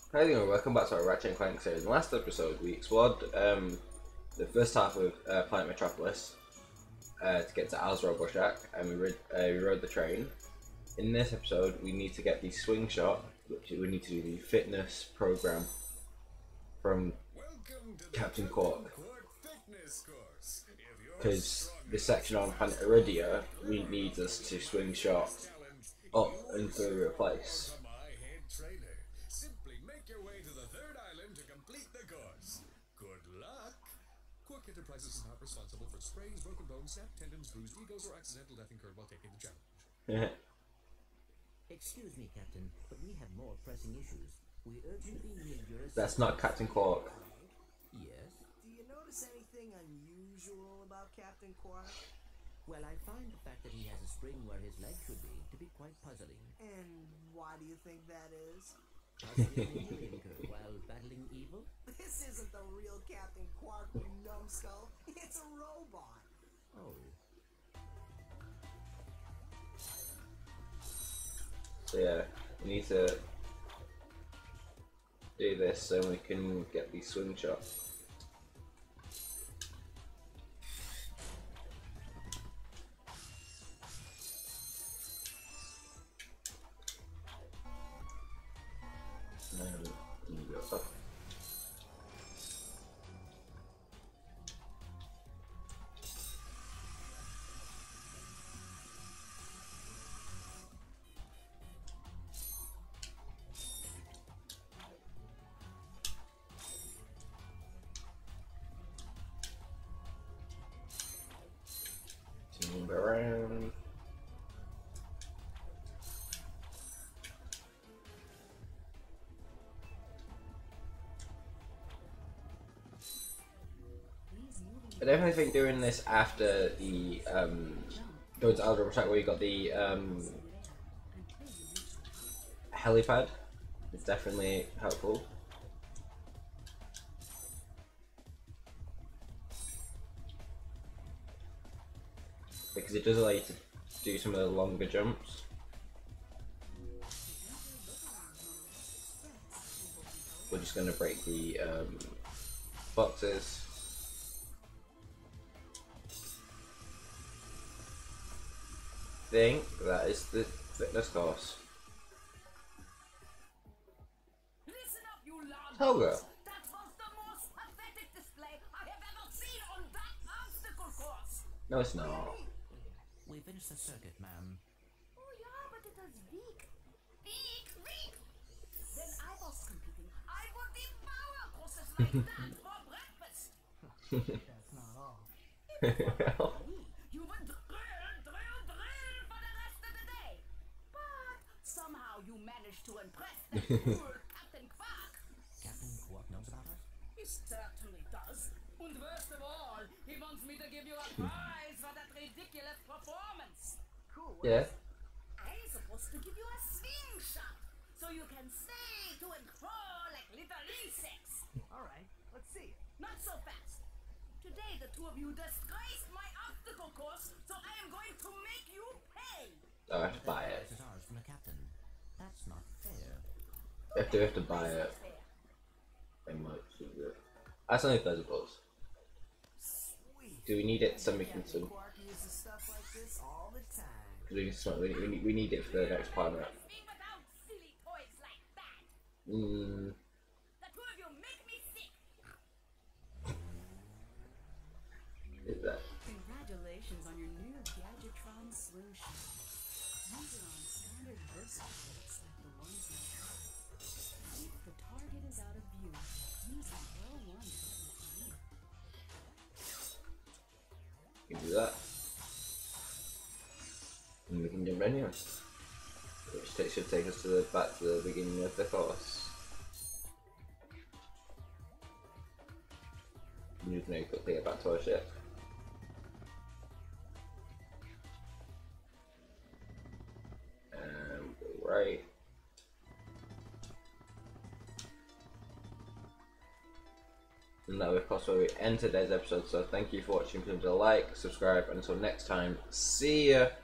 Hi everyone, welcome back to our Ratchet Clank series. In the last episode, we explored the first half of Planet Metropolis to get to Al's Robo Shack, and we rode the train. In this episode, we need to get the swingshot, which we need to do the fitness program from Captain Quark. Because this section on Planet Iridia, we need us to swingshot up and through a place. Enterprises is not responsible for sprains, broken bones, snapped tendons, bruised egos, or accidental death incurred while taking the challenge. Excuse me, Captain, but we have more pressing issues. We urgently need your assistance. That's not Captain Quark. Yes? Do you notice anything unusual about Captain Quark? Well, I find the fact that he has a spring where his leg should be to be quite puzzling. And why do you think that is? While battling evil? This isn't the real Captain Quark, you numbskull. It's a robot. Oh. So yeah, we need to do this so we can get the swing shot. Move around. I definitely think doing this after the going to Algebra Shack where you got the helipad is definitely helpful. Because it does allow you to do some of the longer jumps. We're just going to break the boxes. I think that is the fitness course. Listen up, you loud Helga. That was the most pathetic display I have ever seen on that obstacle course. No, it's not. We finished the circuit, ma'am. Oh yeah, but it was weak. Weak. When I was competing, I would devour courses like that for breakfast. That's not all. You would drill for the rest of the day. But somehow you managed to impress that poor Captain Quark. Captain Quark knows about us? He certainly does. And worst of all, he wants me to give you a prize for that ridiculous performance. Cool. Yeah. I'm supposed to give you a swing shot, so you can stay to and fro like little insects. Alright, let's see it. Not so fast. Today the two of you disgraced my obstacle course, so I am going to make you pay. Oh, I have to buy it. This is ours from the captain. That's not fair. If they have to buy it, they might do it. That's only $30. Sweet. Do we need it so we can Captain swim? Quark uses stuff like this all the time. We need it for the next planet. Speak without silly toys like that. Mm. The two of you make me sick. Is that? Congratulations on your new Gadgetron swingshot. Use it on standard burst targets like the ones you have. If the target is out of view, use the L1 button. We can do that. And we can jump anywhere. Which should take us to back to the beginning of the course. And you can quickly get back to our ship. And go right. And that will of course where we end today's episode, so thank you for watching. Please leave a like, subscribe, and until next time, see ya!